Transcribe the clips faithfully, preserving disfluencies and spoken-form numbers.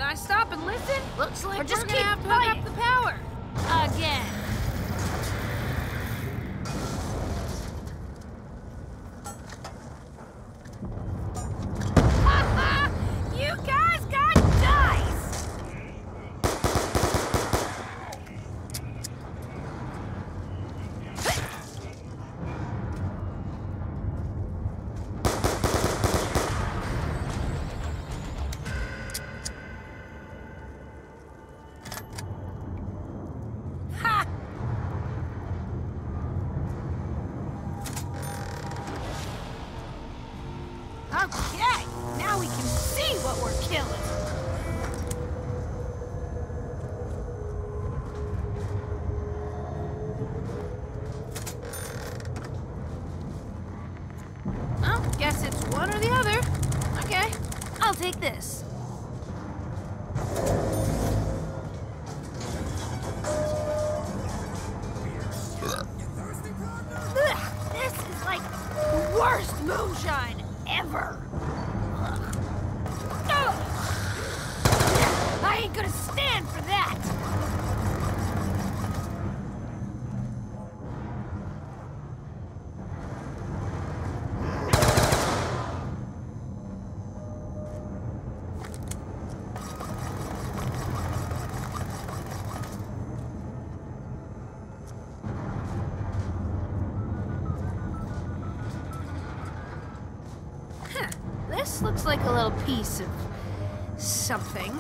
I stop and listen? Looks like or just we're keep gonna have to fighting. hook up the power. Again. You guys got dice! Ha! Okay, now we can see what we're killing. Well, guess it's one or the other. Okay, I'll take this. Ugh, this is like the worst moonshine ever. Ugh. Ugh. I ain't gonna stand for that. Huh. This looks like a little piece of something.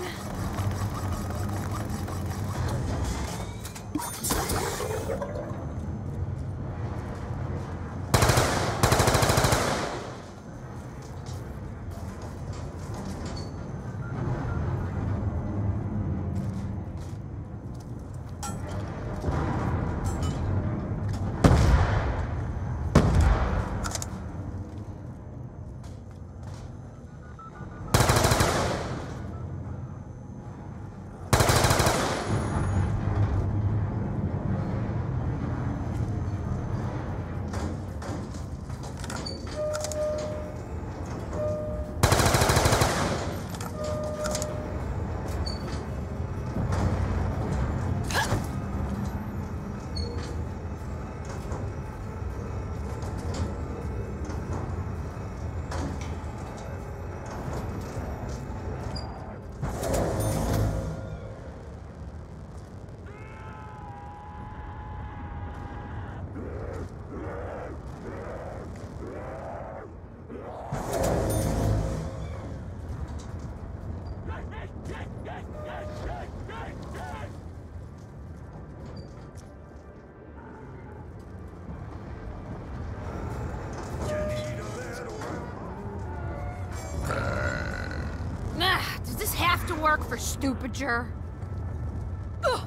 Ah, does this have to work for stupider? Ugh.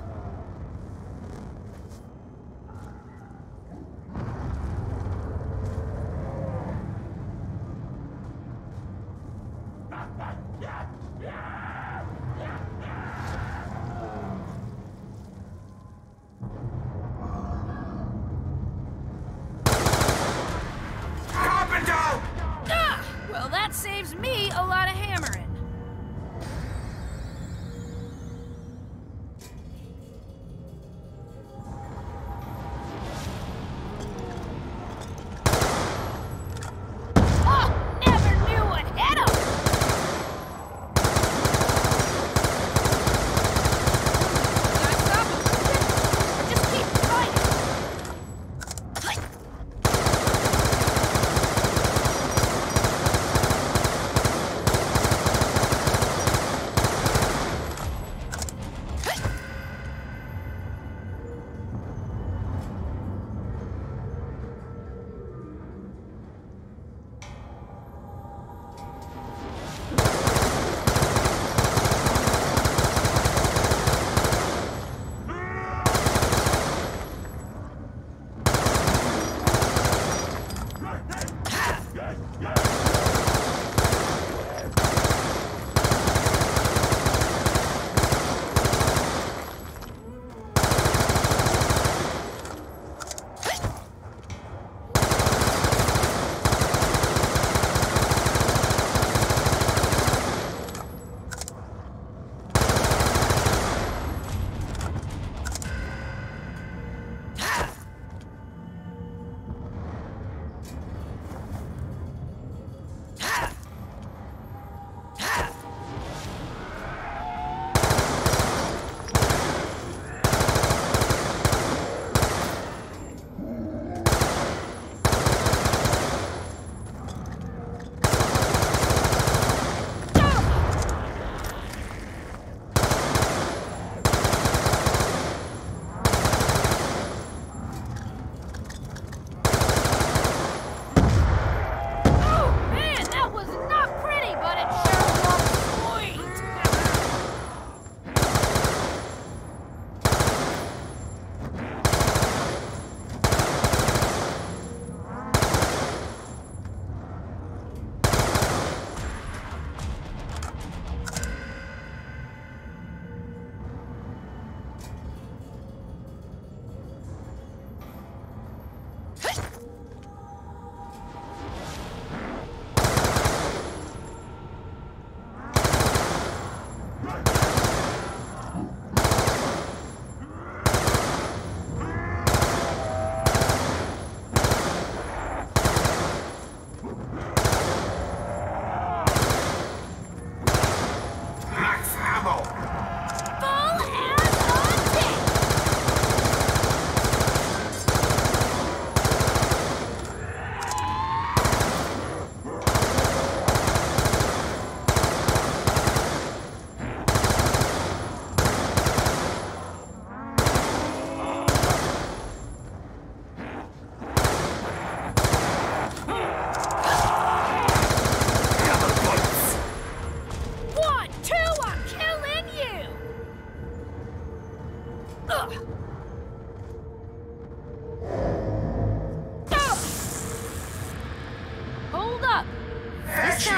Ah, well, that saves me a lot of hammering.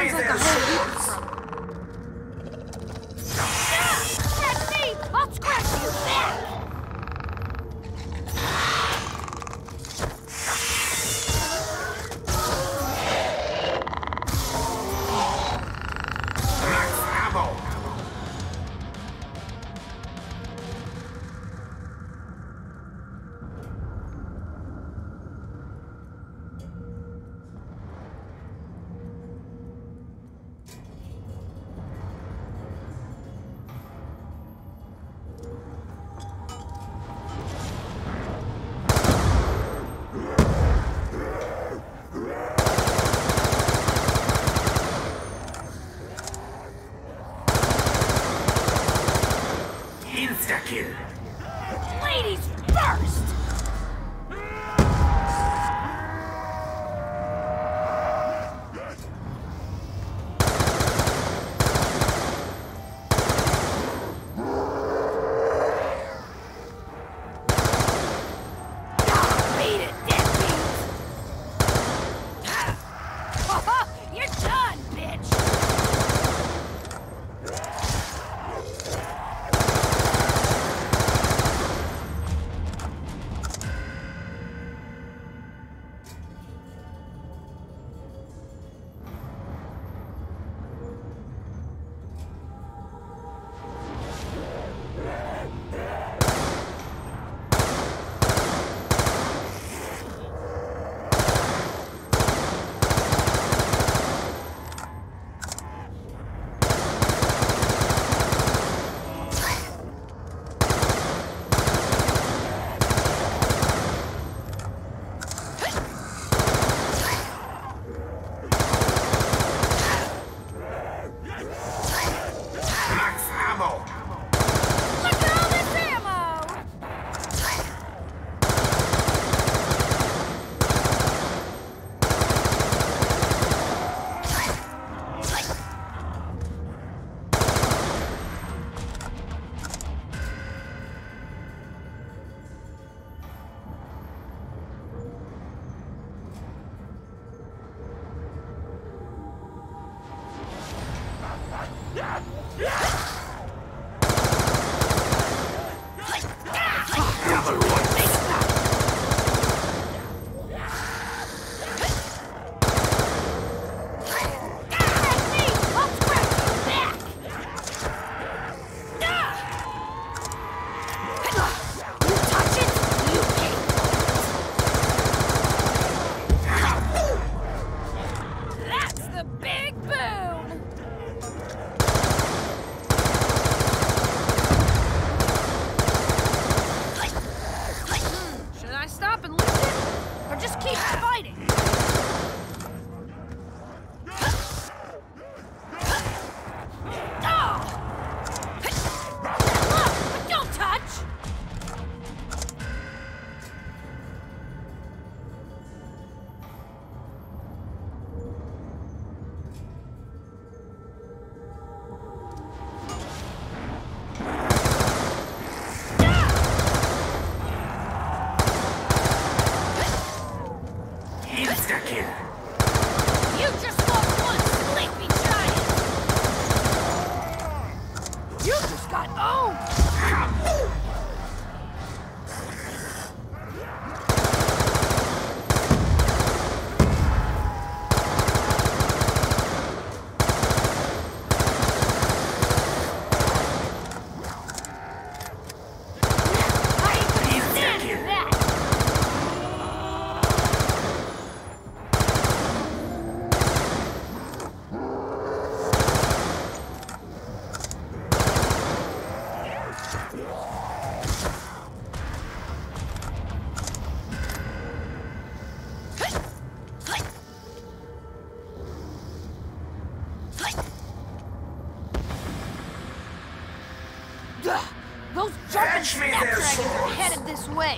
sounds like a whole heap of trouble. Ah! That's me! I'll scratch you back! Insta-kill. Ladies first! Beat it, deadbeat! You're done, bitch! Those jumping snapdragons are headed this way.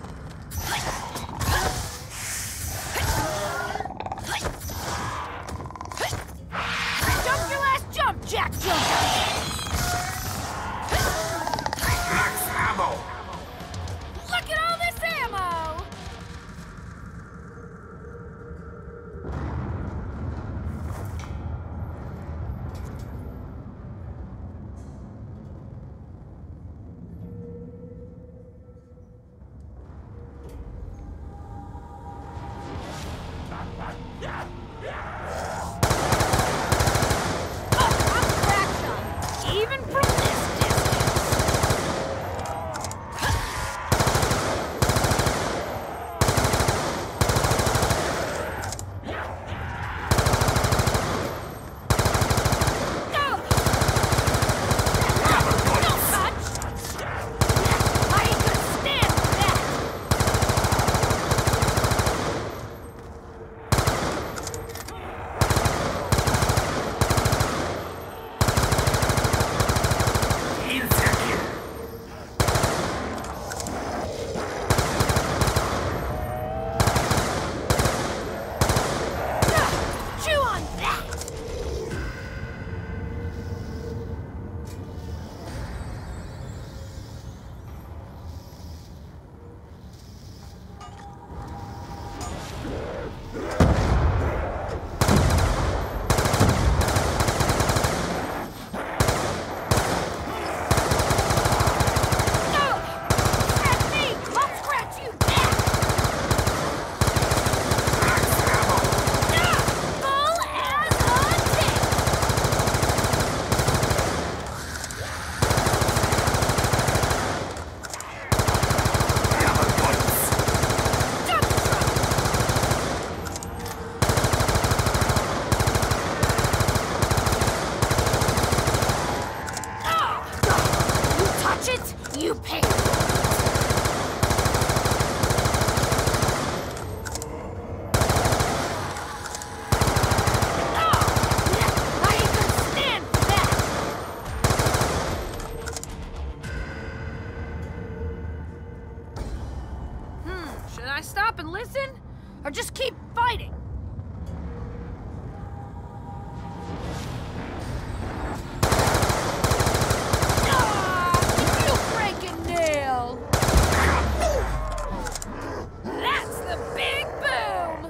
Jump your last jump, Jack Jumper! Max ammo! Look at all this ammo! Should I stop and listen? Or just keep fighting? Ah! You break a nail! That's the big boom!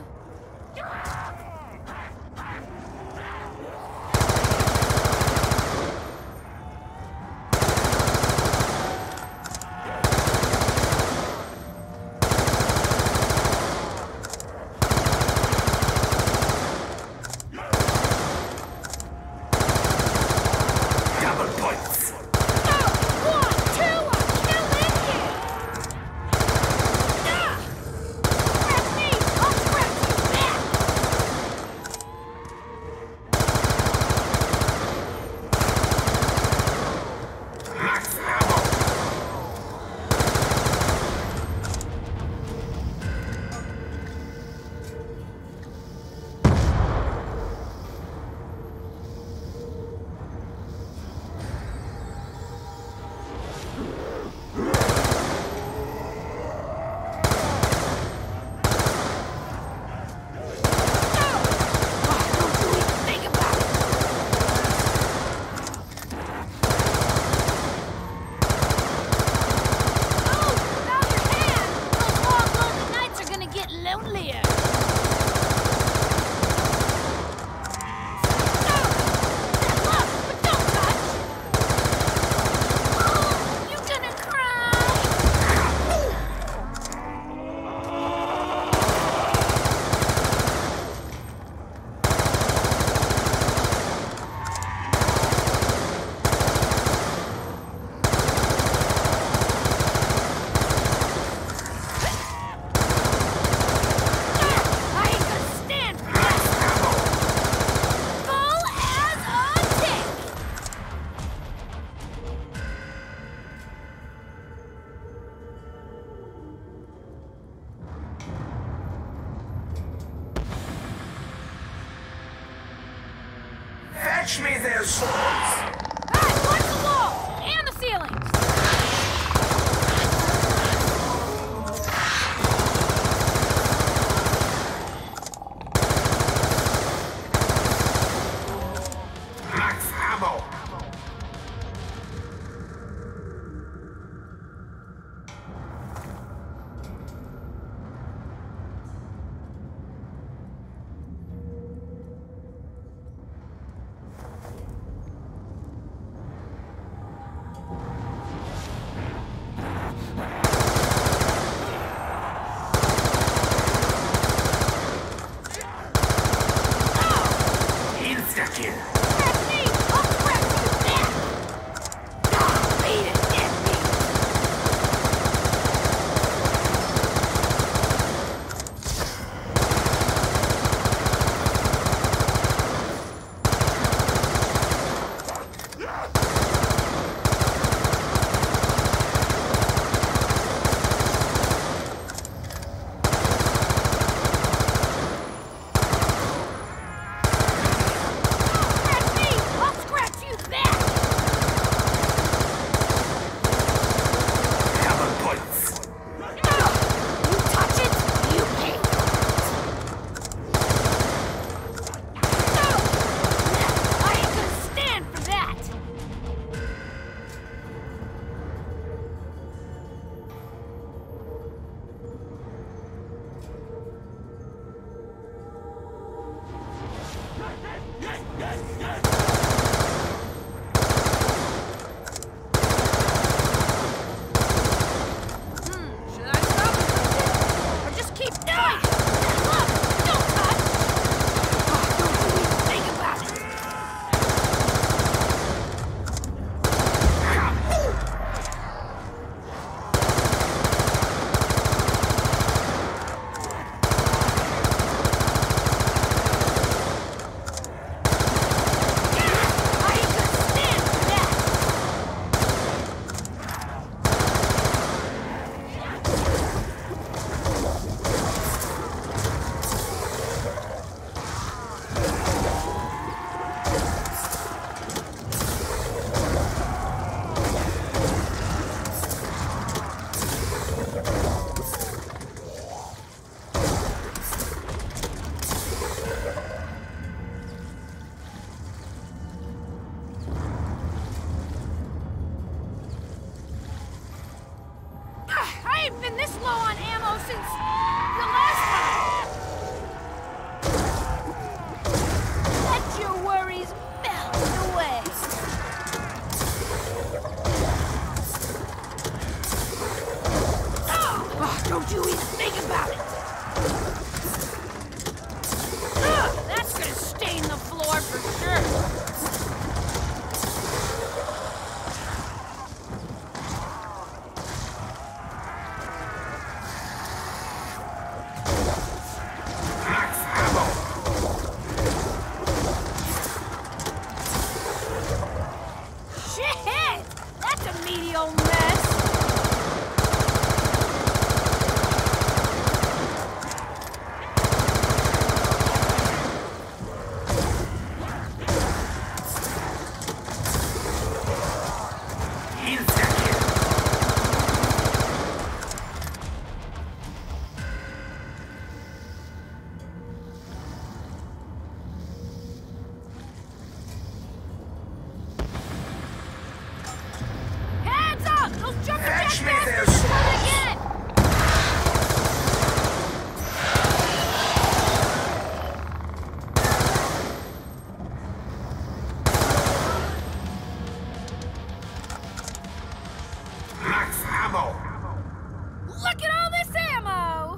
Fetch me their swords! Hey, watch the wall! And the ceiling! Max ammo! since the last time. Let your worries melt away. Oh, don't you even think about it. Ugh, that's gonna stain the floor for sure. Look at all this ammo!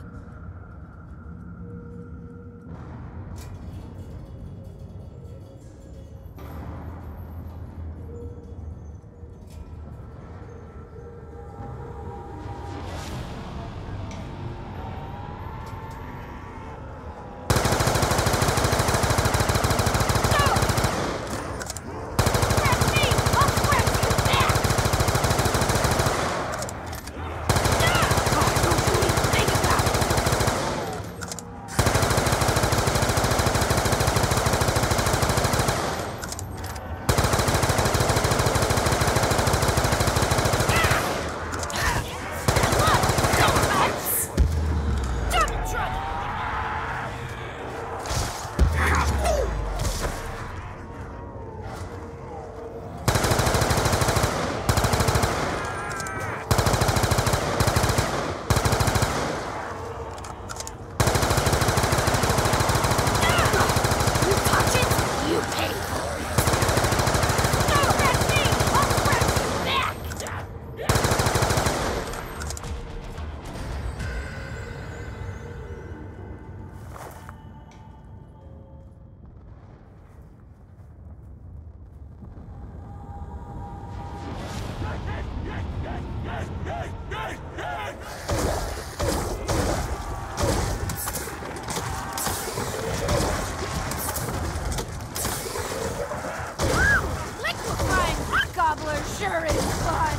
Sure is fun.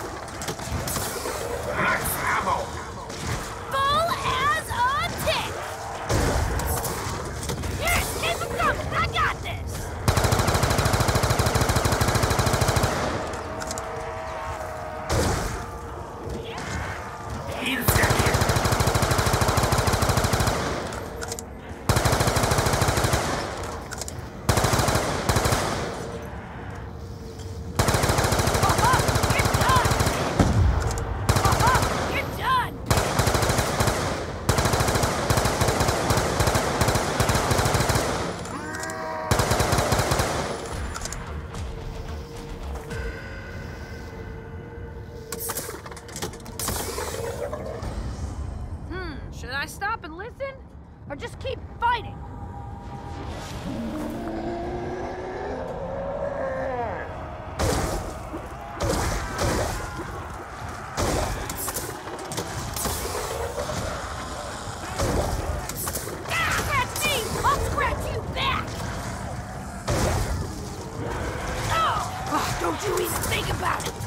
Max ammo. Full as a tick. Here, keep it coming. I got this. Should I stop and listen? Or just keep fighting? Ah, that's me! I'll scratch you back! Oh! Oh, don't you even think about it!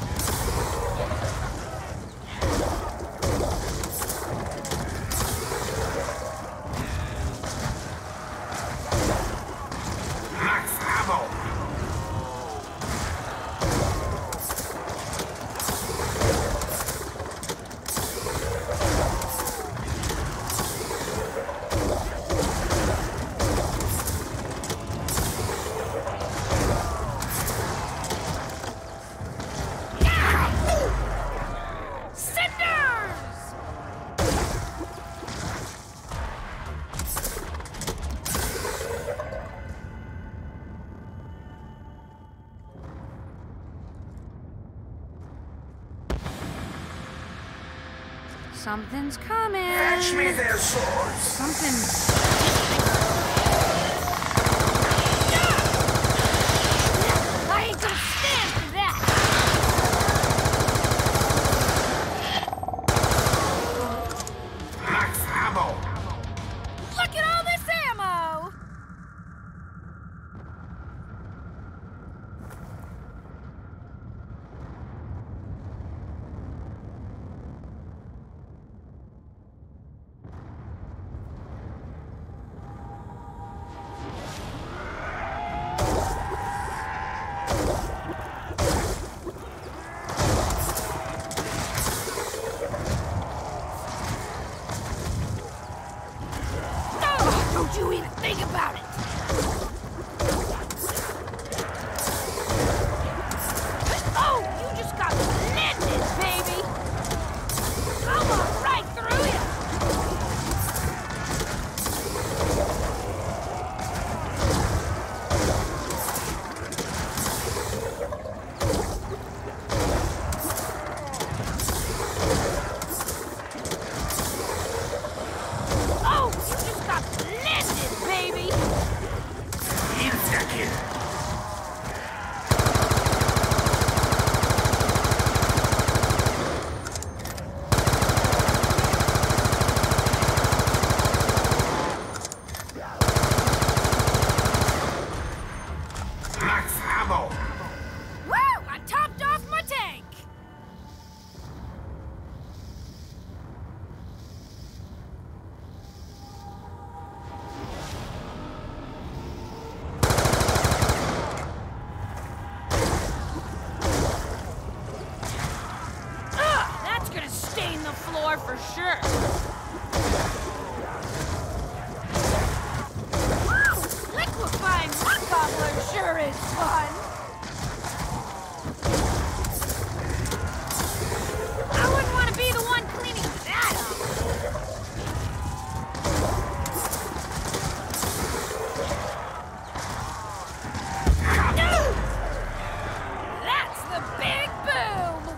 Something's coming. Fetch me their swords. Something. I ain't gonna stand for that! Max ammo. Look at all this ammo! Don't you even think about it! Oh, you just got blended, baby! Come on, right through ya! Oh, you just got blended, baby! Insta-kill. Max ammo. Woo! I topped off my tank! Ugh! That's gonna stain the floor for sure! Woo! Liquefying rock gobbler sure is fun! I wouldn't want to be the one cleaning that up! That's the big boom!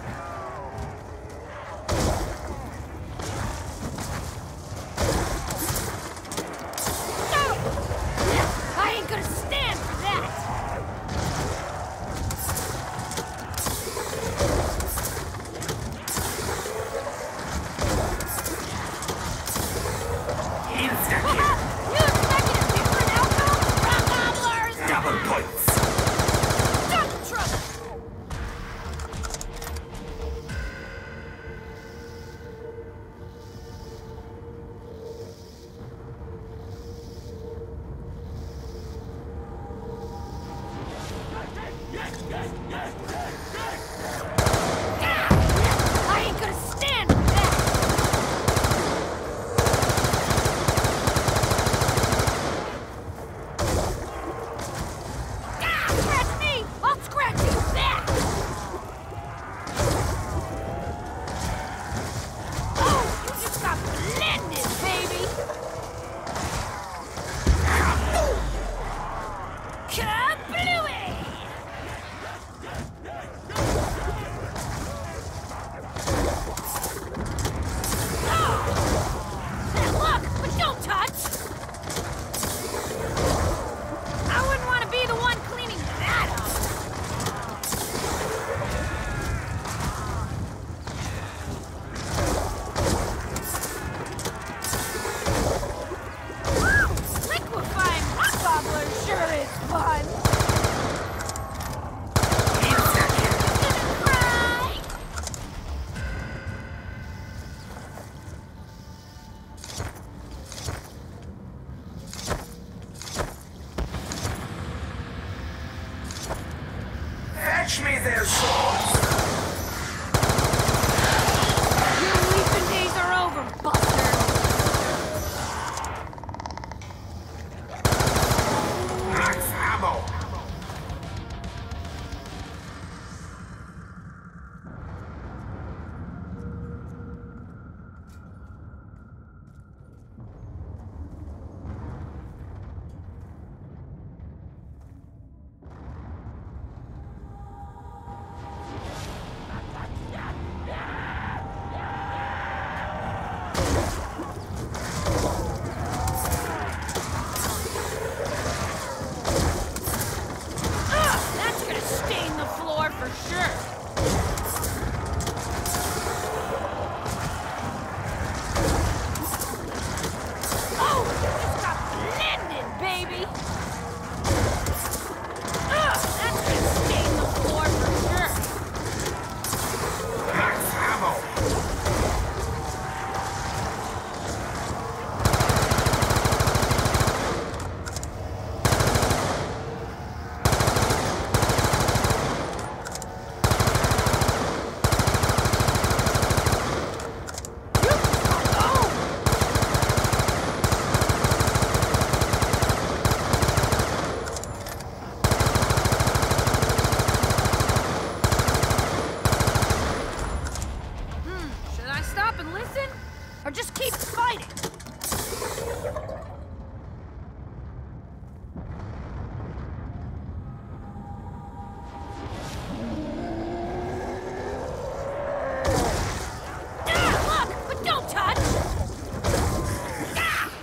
I ain't gonna stand for that! Insta-kill. You expected a different outcome? Rock gobblers! Double points. Double trouble! I ain't gonna stand for that! Scratch me! I'll scratch you back! Oh, you just got blended, baby! Kablooey! Oh! Look, but don't touch! I wouldn't want to be the one cleaning that up! Woo! Liquefying rock gobbler sure is fun! Gonna cry! Fetch me their swords. Your weeping days are over, Buster! Max ammo. fighting. Ah, look, but don't touch. Ah!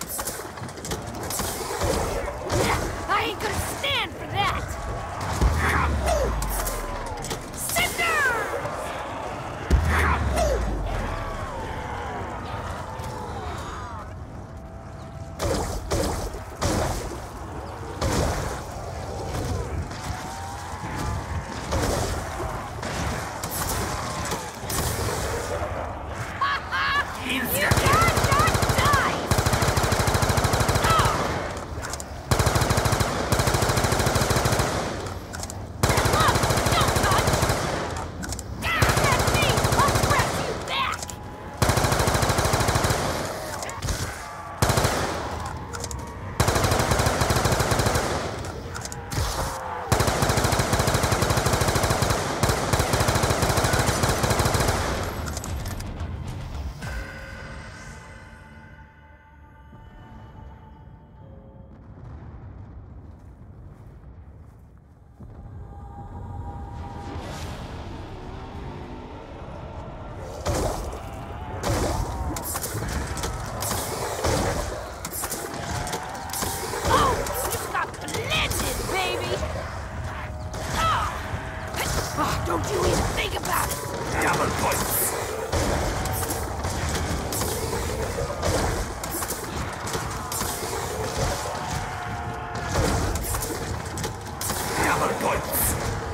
I ain't gonna stand for that. Don't you even think about it! Double points! Double points!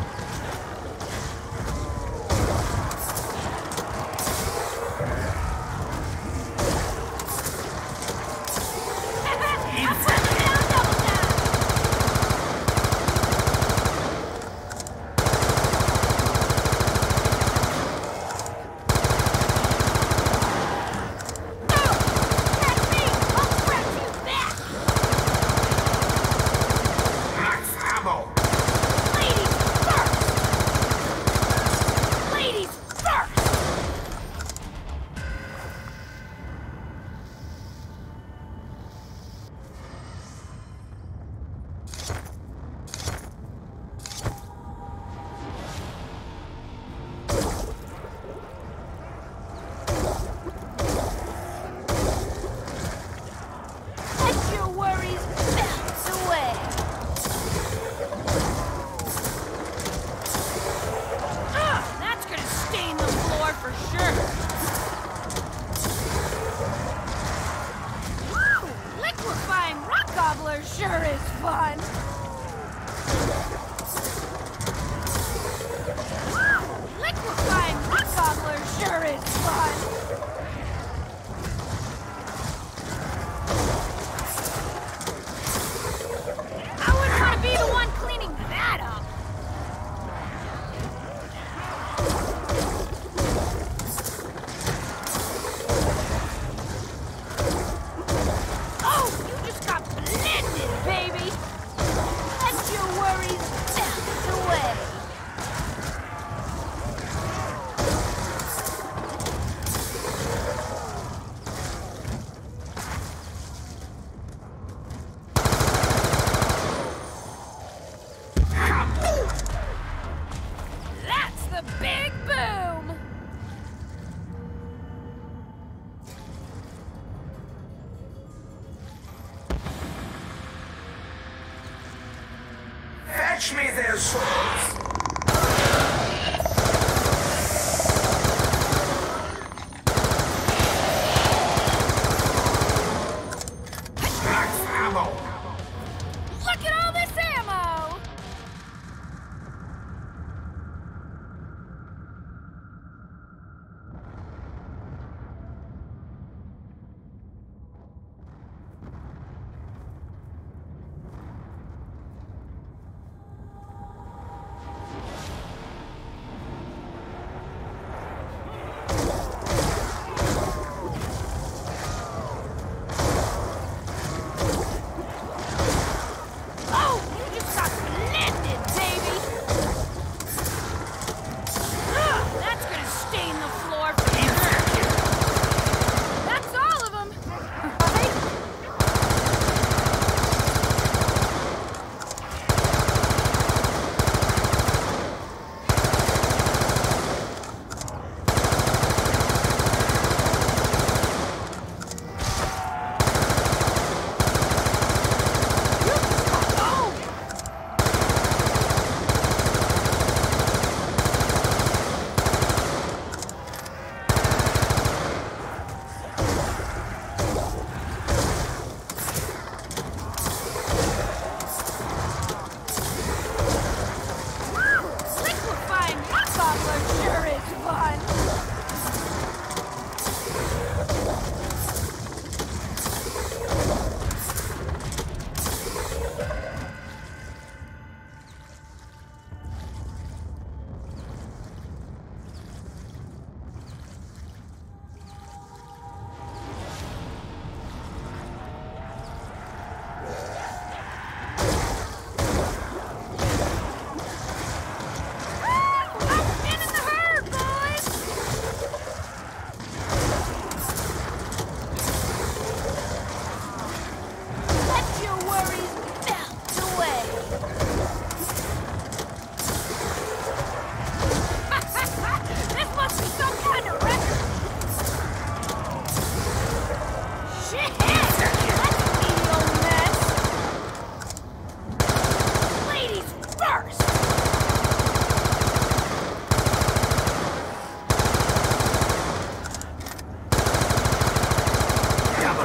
Sure is fun. Wow, liquefying rock gobbler sure is fun. I wouldn't want to be the one cleaning that up. Oh, you just got blended, baby. Let your worries melt away. That's the big boom. Fetch me their swords! Max ammo! Look at all this ammo.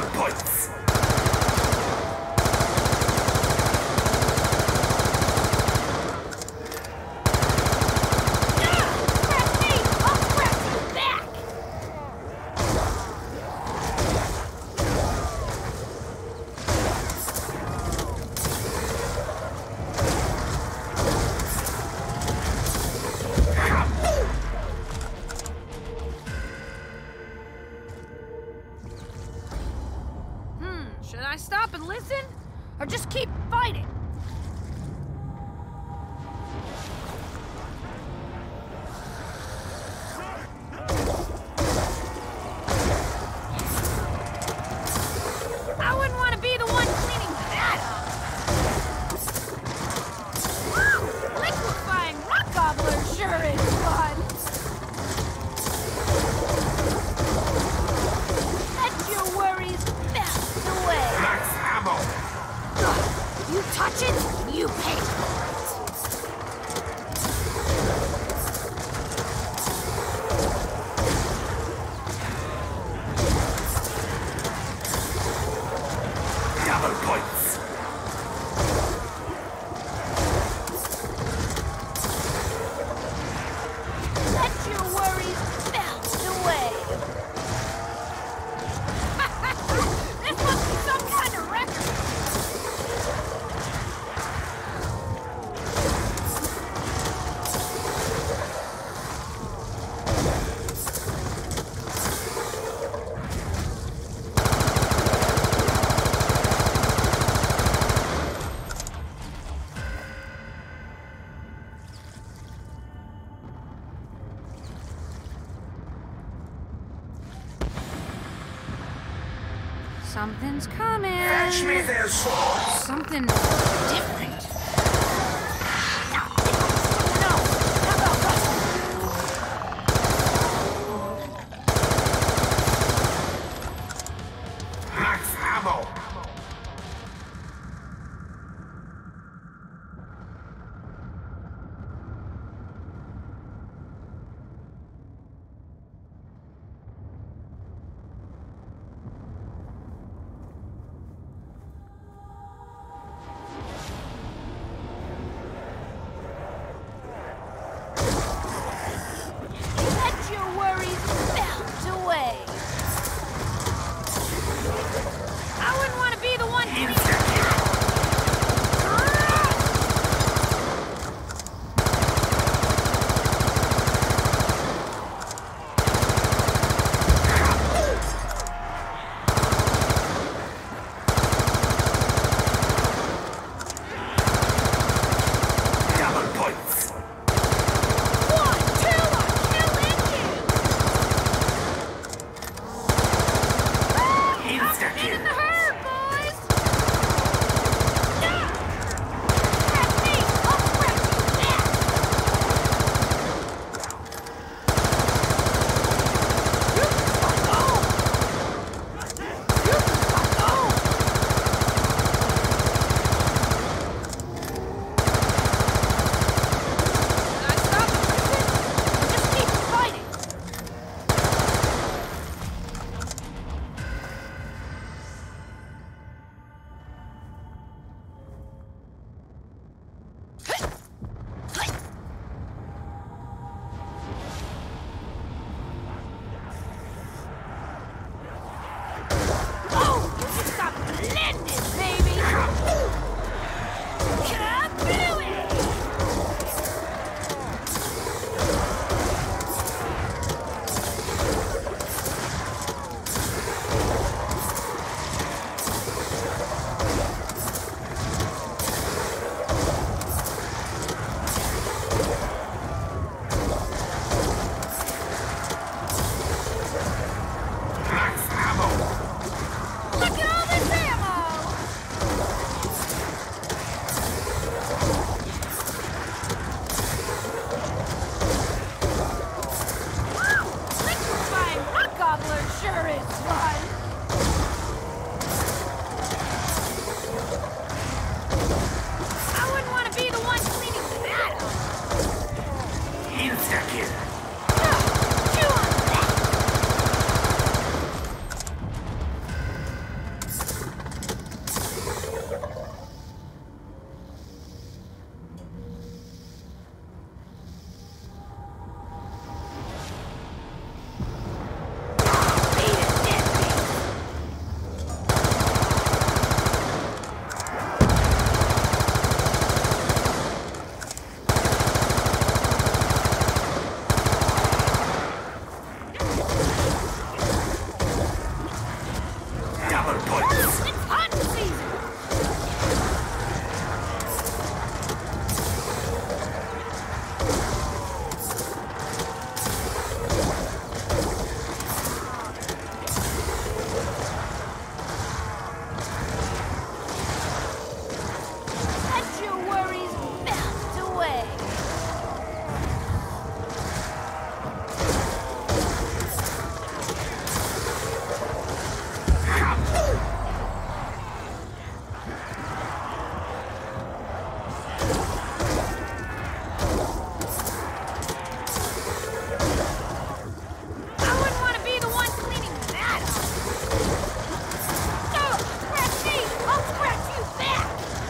Double points. Should I stop and listen? Or just keep fighting? I wouldn't want to be the one cleaning that up. Woo! Liquefying rock gobbler sure is fun. Let your worries melt away. Max ammo. You touch it, you pay for it. Double points. Let your worries melt away. This must be some kind of record. Something's coming. Fetch me their swords. Something different. No, how about that? Max ammo. Let your worries melt away. I wouldn't want to be the one cleaning. Double points. One, two, I'm killing you. Insta In kill. the herd, boys! That's me. I'll scratch you back. You can fuck off. You can fuck off. Should I stop and listen? Or just keep fighting? Double points. It's hunting season! Let your worries melt away. I wouldn't want to be the one cleaning that up. Oh, scratch me! I'll scratch you back!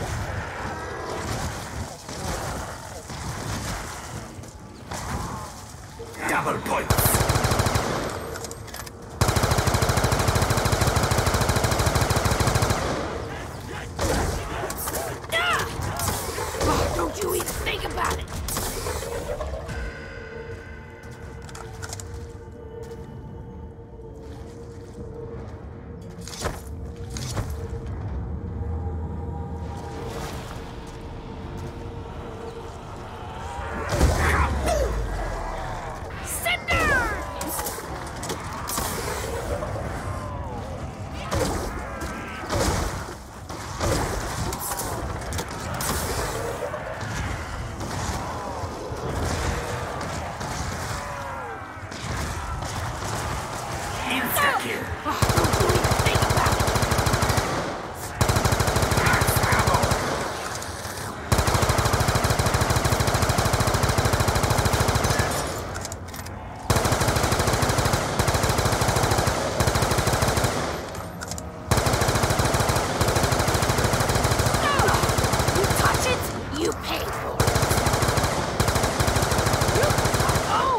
Double points. Ah! Oh, don't you even think about it! Insta-kill. Oh, don't you even think about it! Max ammo. You touch it, you pay for it. Oh!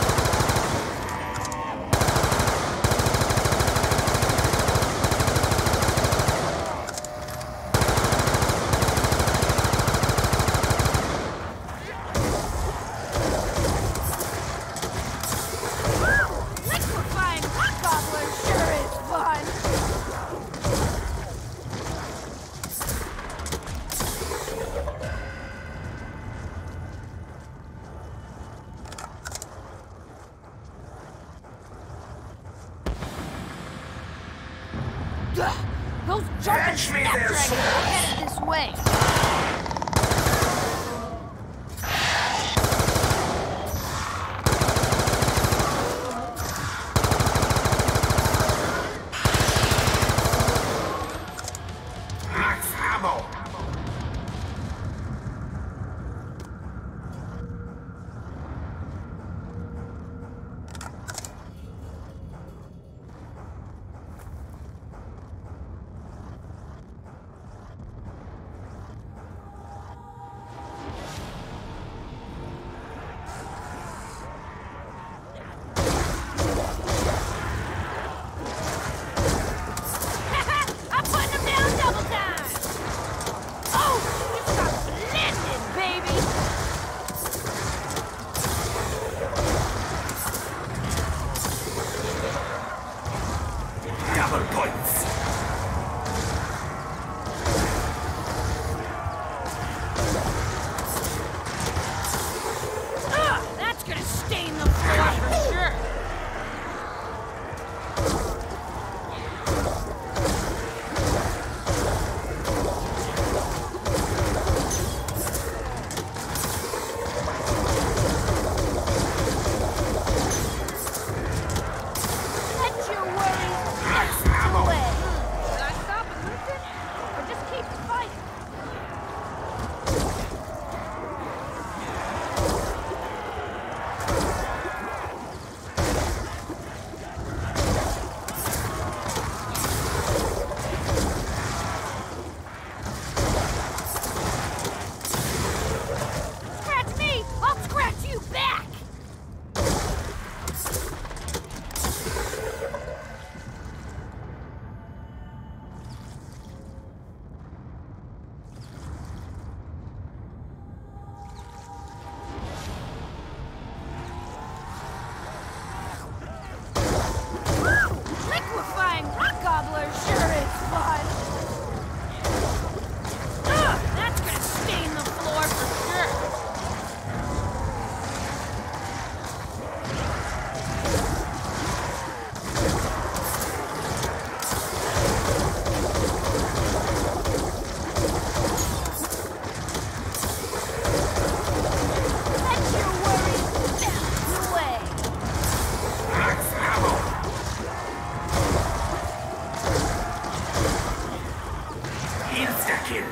Liquefying rock gobbler sure is fun. Ugh, those jumping Fetch me their snapdragons are swords. headed this way. Max ammo. Insta-kill.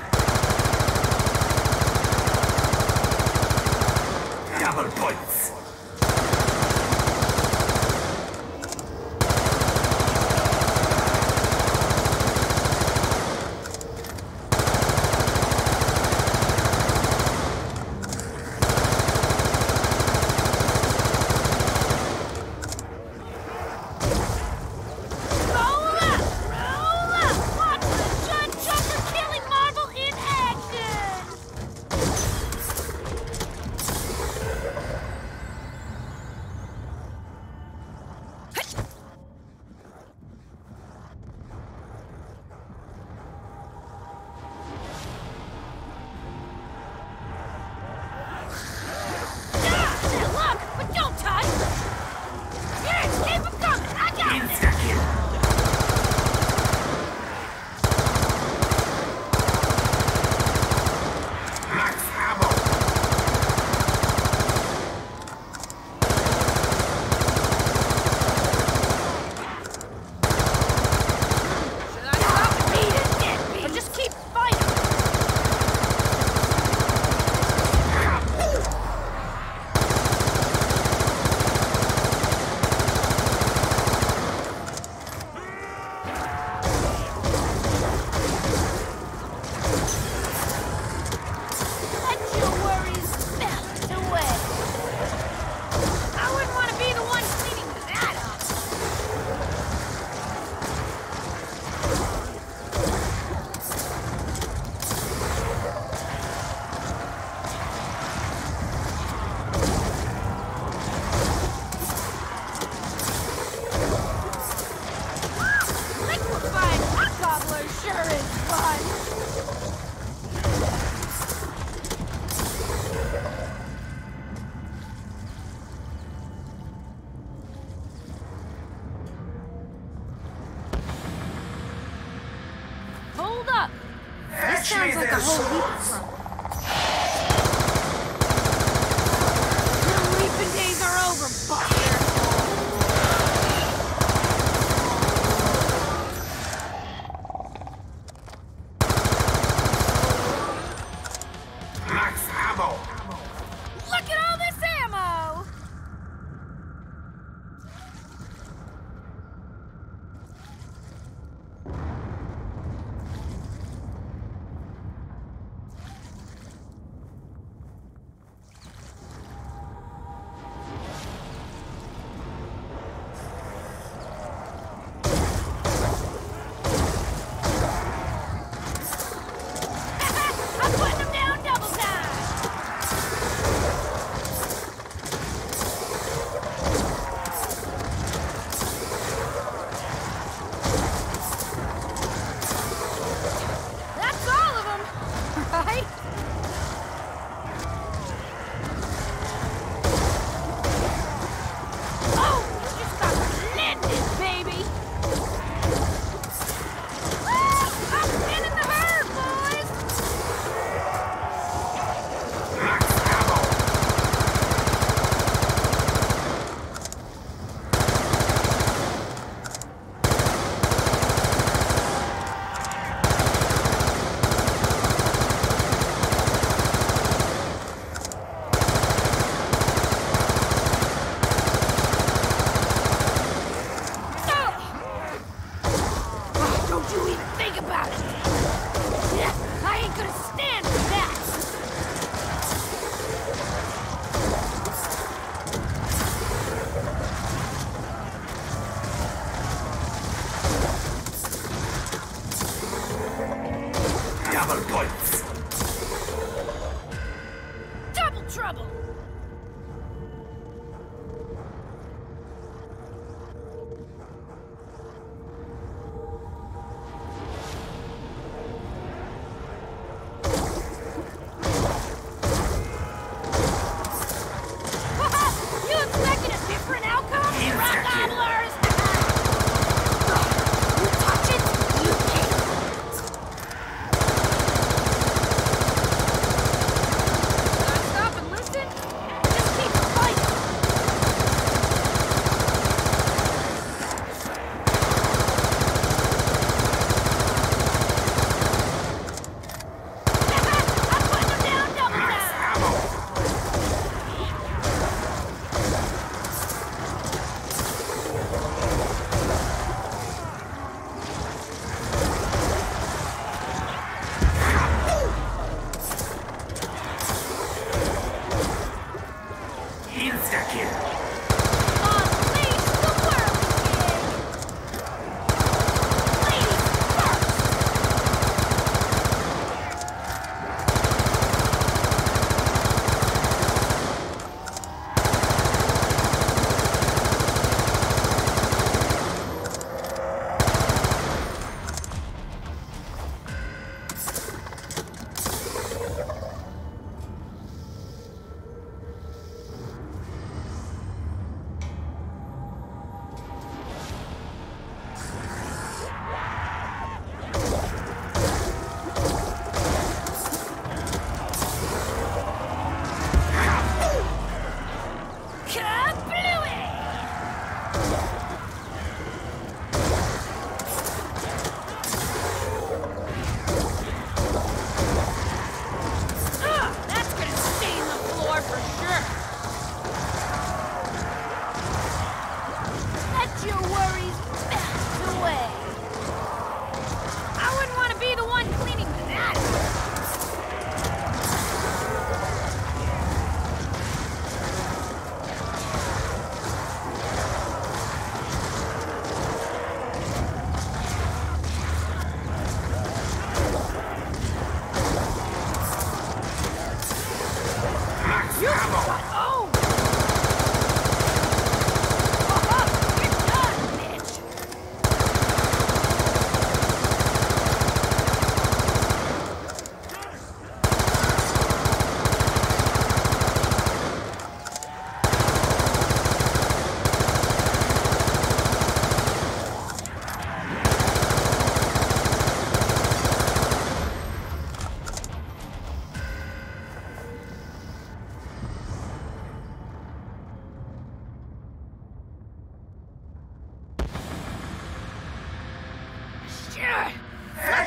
Double points. Hold up! This sounds like a whole heap of trouble. Your reaping days are over, Buster! Max ammo. Look at all this ammo! Double points. Double trouble! You expected a different outcome? Rock gobblers! You touch it, you can't.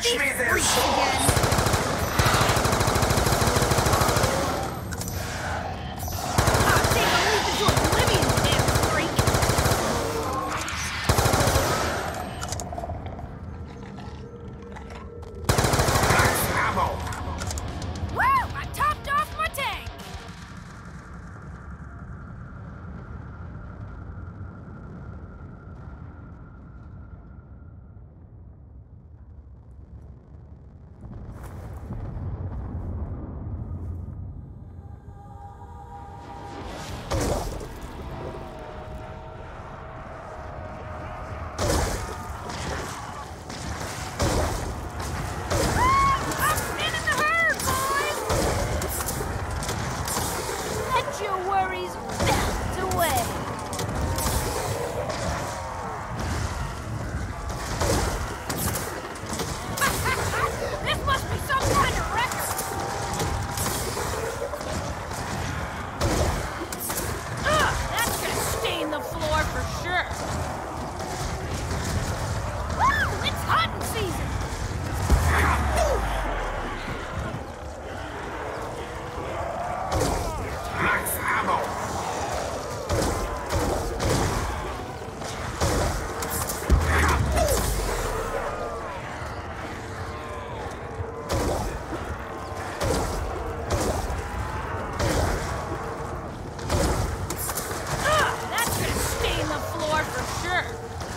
Catch me this! Freaks again. Ah, take a leap into oblivion, damn freak! Max ammo! Woo! I topped off my tank! I'm in the herd, boys! Let your worries melt away. This must be some kind of record. Ugh, that's gonna stain the floor for sure. Woo! It's hunting season. Max ammo! Ugh, that's gonna stain the floor for sure.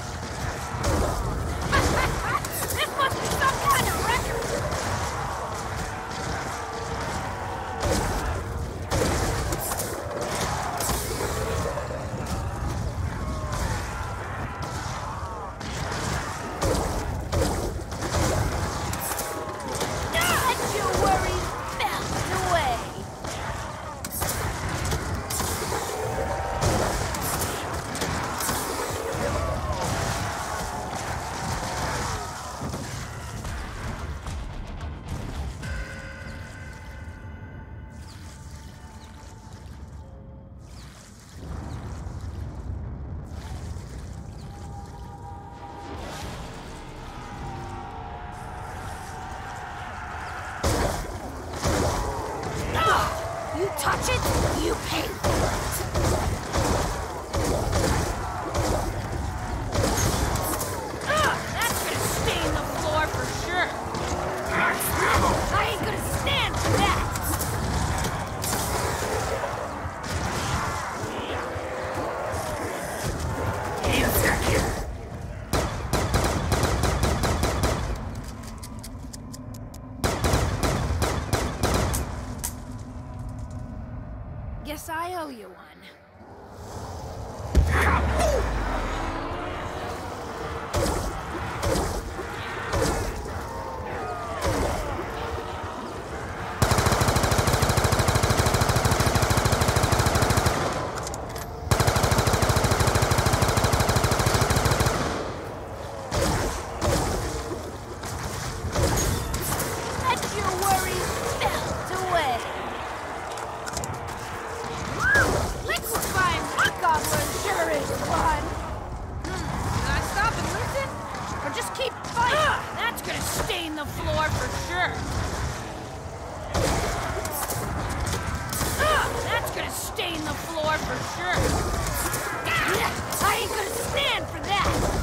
This must be some kind of record. Let your worries melt away. Ah! You touch it, you pay for it. Ah! That's gonna stain the floor for sure. Max ammo! I ain't gonna stand for that. Instant! Guess I owe you one. Let your worries melt away. Liquefying rock goblin sure is fun. Should I stop and listen? Or just keep fighting? Ugh, that's gonna stain the floor for sure. Ugh, that's gonna stain the floor for sure. Ah, I ain't gonna stand for that.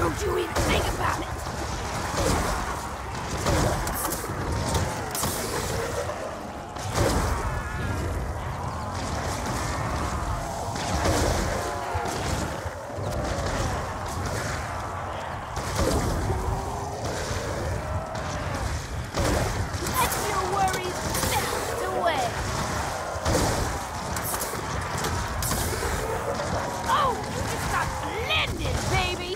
Don't you even think about it! Let your worries melt away! Oh, you just got blended, baby!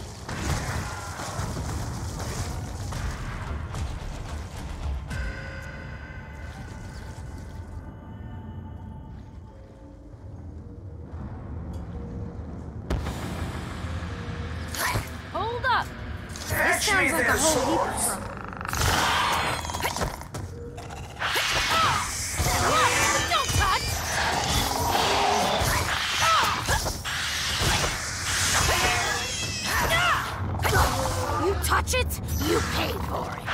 Hold up! This sounds like a whole heap of trouble. Don't touch! You touch it, you pay for it.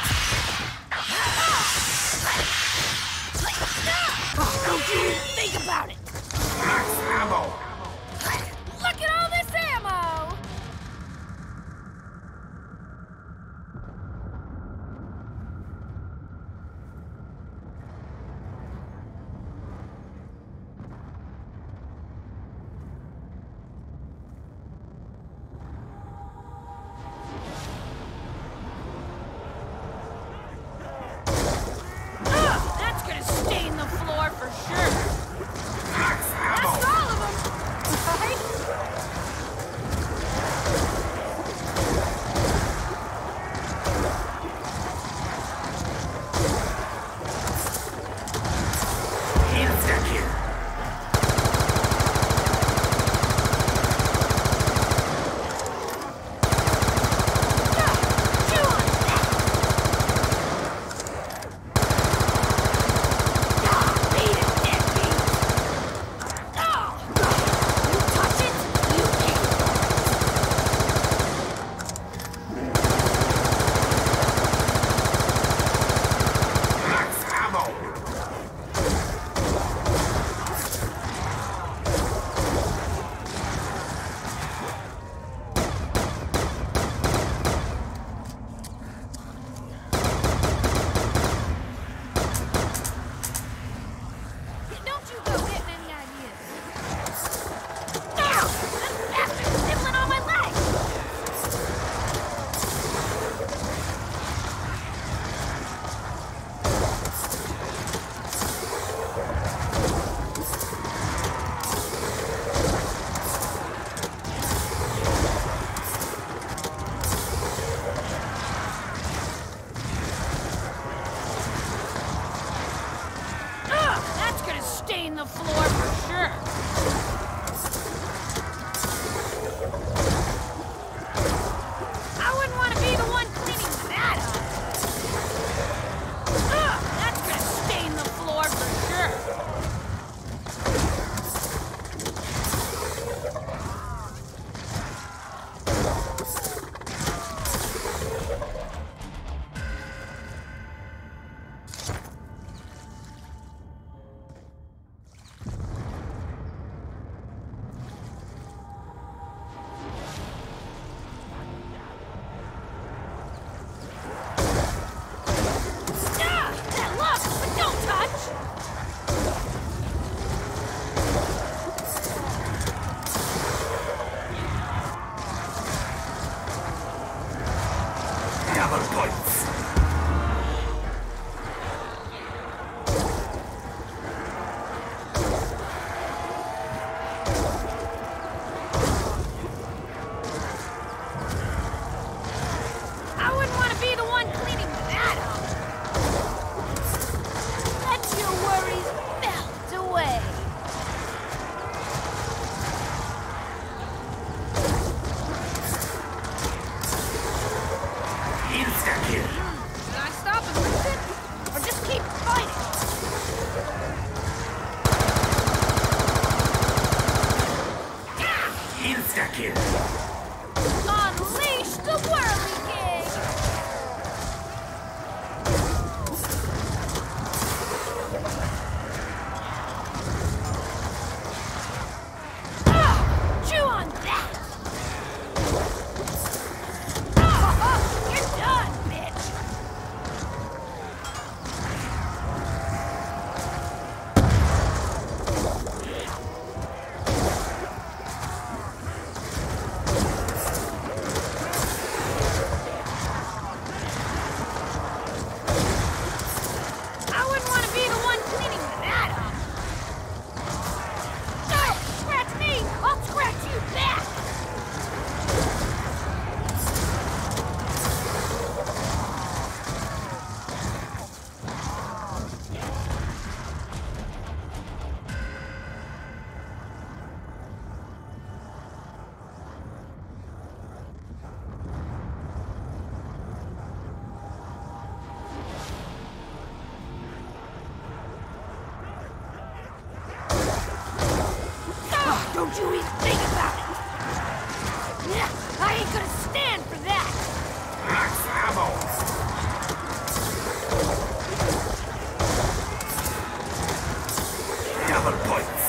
Don't you even think about it. Max ammo. Look at all this ammo! Ugh, that's gonna stain the floor for sure. Max ammo. That's all of them, right? Insta-kill. Chew on that! Ah, beat it, deadbeat! Oh! You touch it, you pay Max ammo. Don't you go getting any ideas. No! This bastard's nibbling on my leg! Ugh, that's gonna stain the floor for sure. I wouldn't want to be the one cleaning that up. Ugh, that's gonna stain the floor for sure. Ah, that look, but don't touch. Double points. I wouldn't want to be the one cleaning that up. Let your worries melt away. Insta-kill. Should I stop and listen? Or just keep fighting? Insta-kill. Unleash the Whirly King! Ah, chew on that! Don't you even think about it! Yeah, I ain't gonna stand for that! Max ammo! Double points!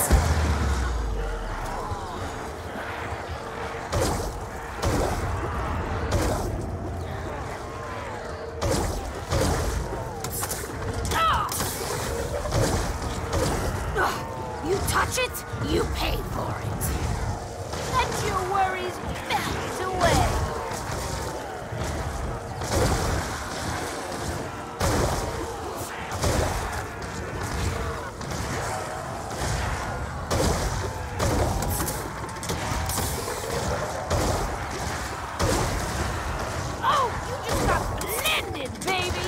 You touch it, you pay for it. Let your worries melt away. Oh, you just got blended, baby.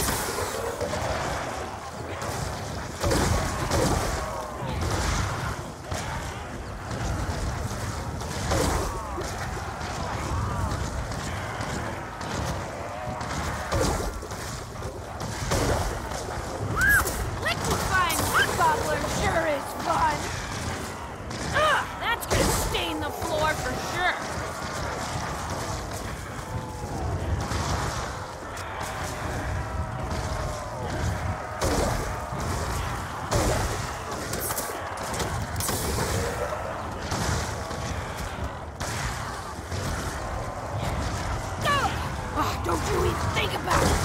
Liquefying wood gobbler sure is fun. Ugh, that's gonna stain the floor for sure. Ugh. Oh, don't you even think about it.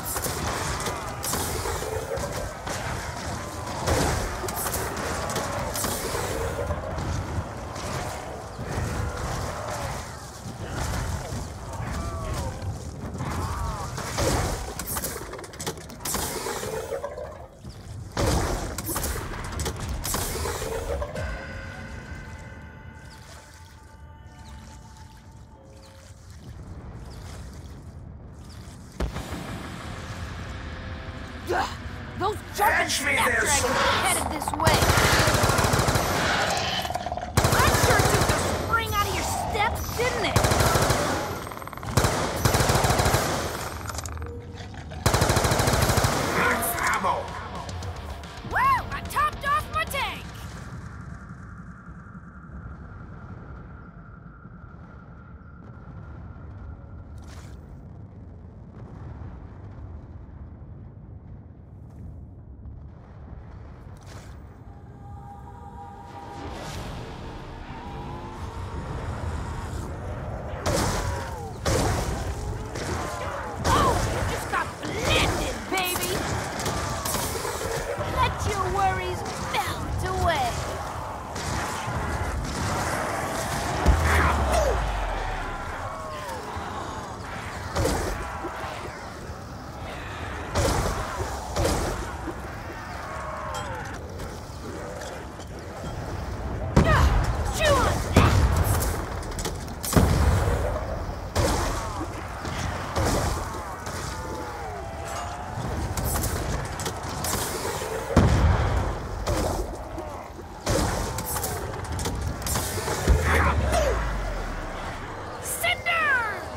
Ugh, those jumping Catch me there, snapdragons son. are headed this way. That sure took the spring out of your steps, didn't it? Max ammo! Woo! I topped off my tank! Oh, you just got blended, baby! Let your worries melt away. Ah, chew on that! Cinders!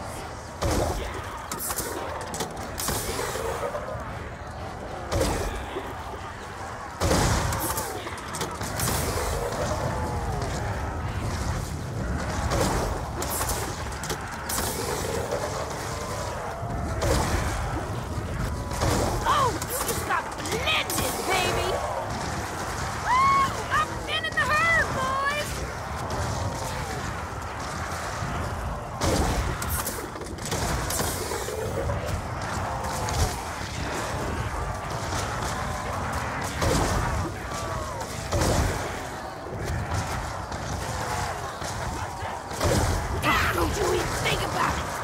Oh, you just got blended, baby! Woo! I'm thinning the herd, boys! Ah, don't you even think about it!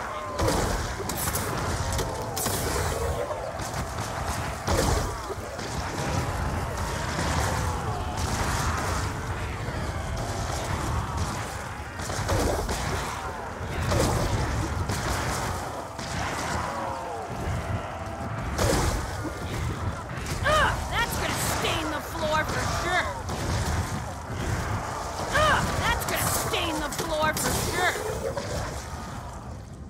Ugh, that's gonna stain the floor for sure. Ugh, that's gonna stain the floor for sure.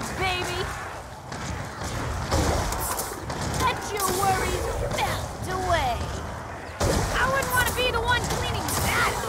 baby! Let your worries melt away. I wouldn't want to be the one cleaning that up.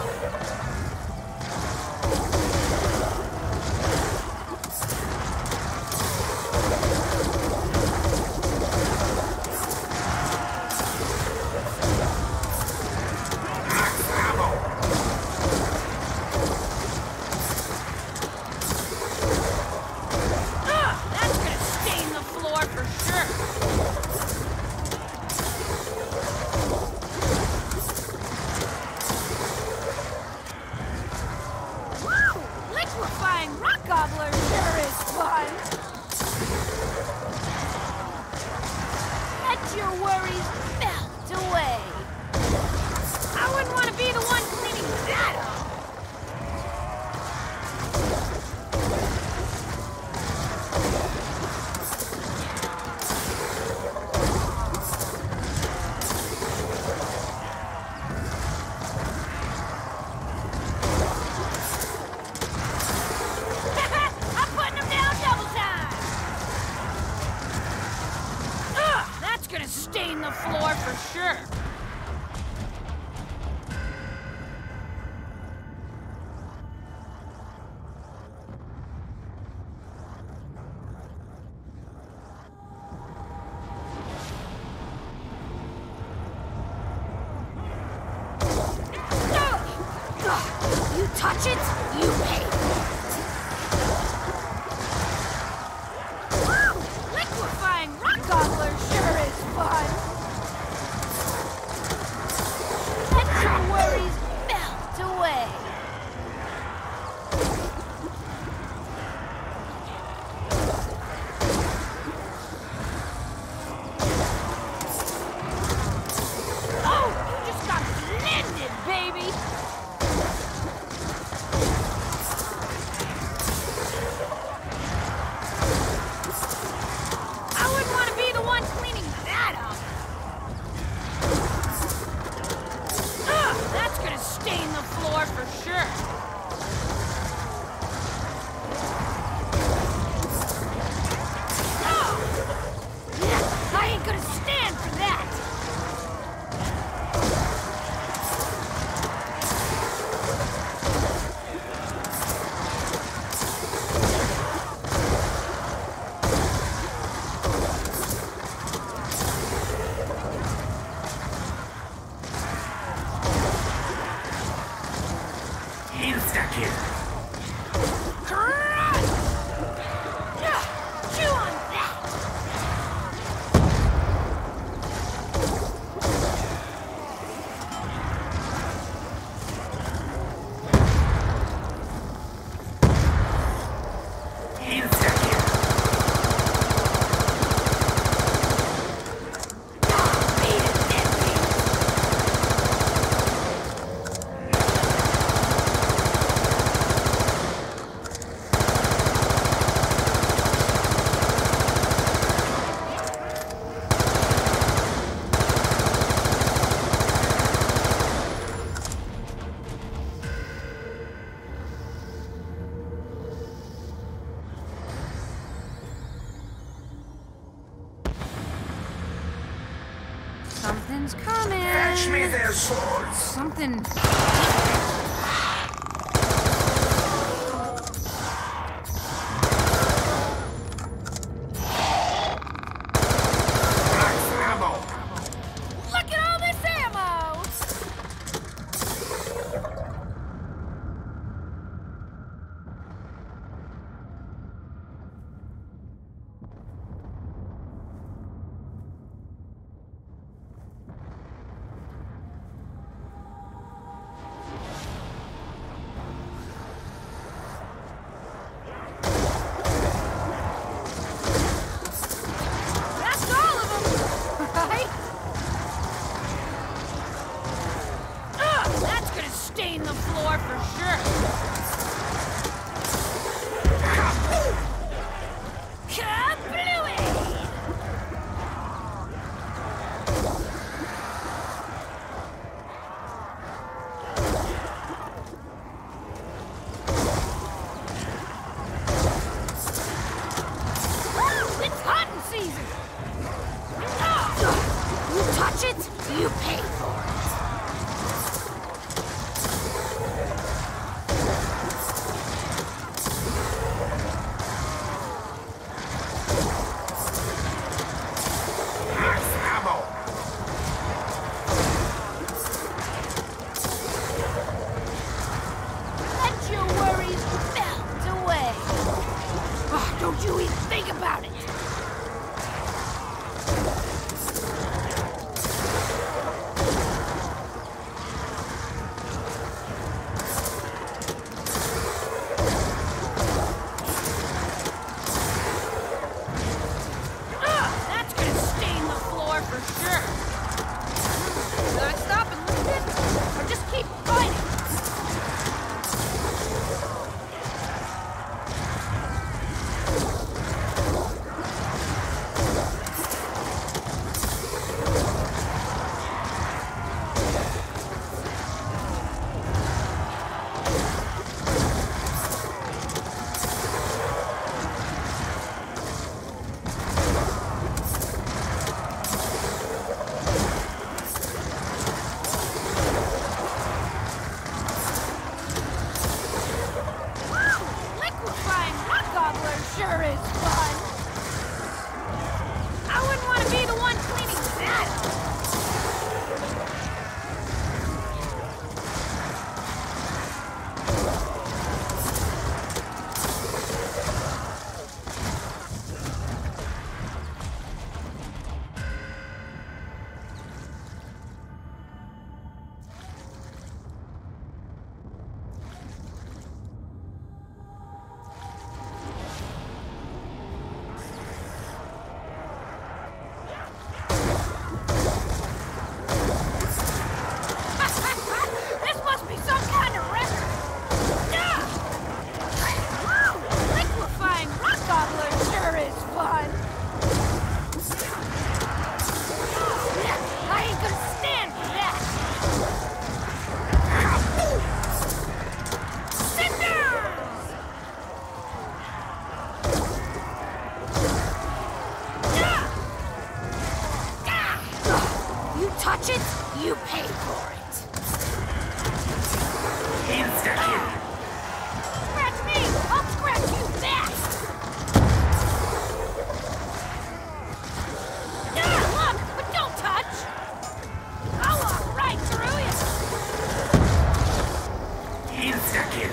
Stain the floor for sure. You touch it, you pay. Woo! Liquefying rock gobbler sure is fun. Let your worries melt away. Oh, you just got blended, baby. I wouldn't want to be the one cleaning that up. Ugh, that's gonna stain the floor for sure. Oh! Yeah, I ain't gonna stand for that. Insta-kill. Crunch! Yeah, chew on that. Insta-kill. Beat it, Deadly. Something's coming. Fetch me their swords. Something. Max ammo. Look at all this ammo! Don't you even think about it! Sure is fun. I wouldn't want to be the one cleaning that up. Touch it, you pay for it. Insta-kill. Scratch me, I'll scratch you back. Yeah, look, but don't touch. I'll walk right through you. Insta-kill.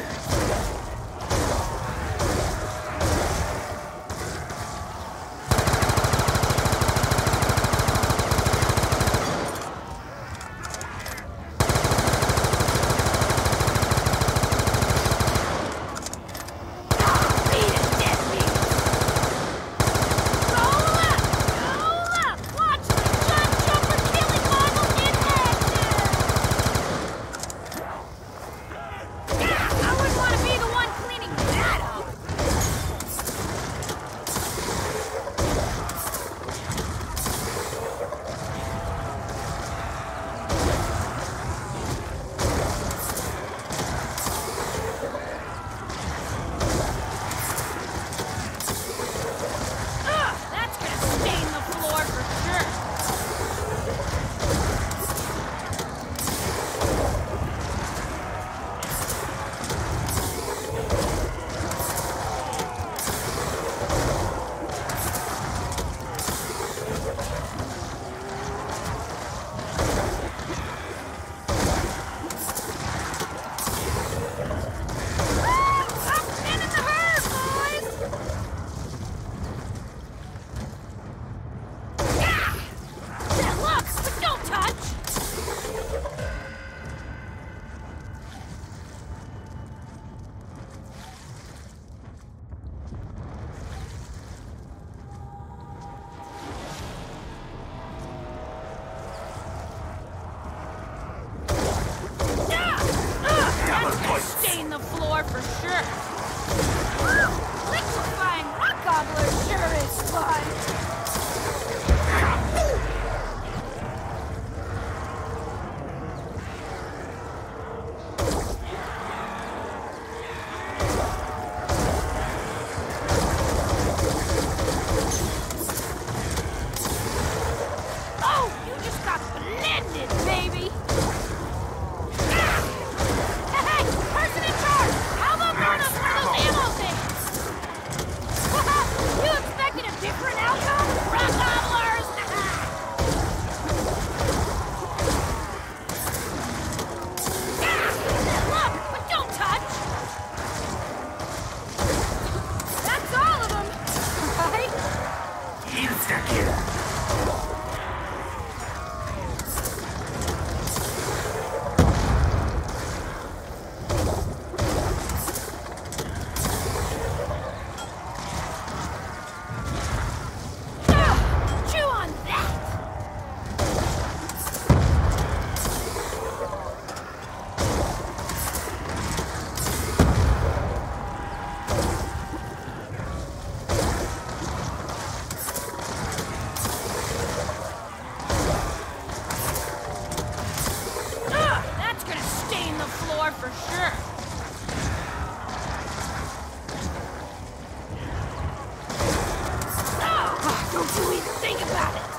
The floor for sure. Woo! Liquefying rock gobbler sure is fun. Oh, you just got blended, baby. You expected a different outcome? Think about it.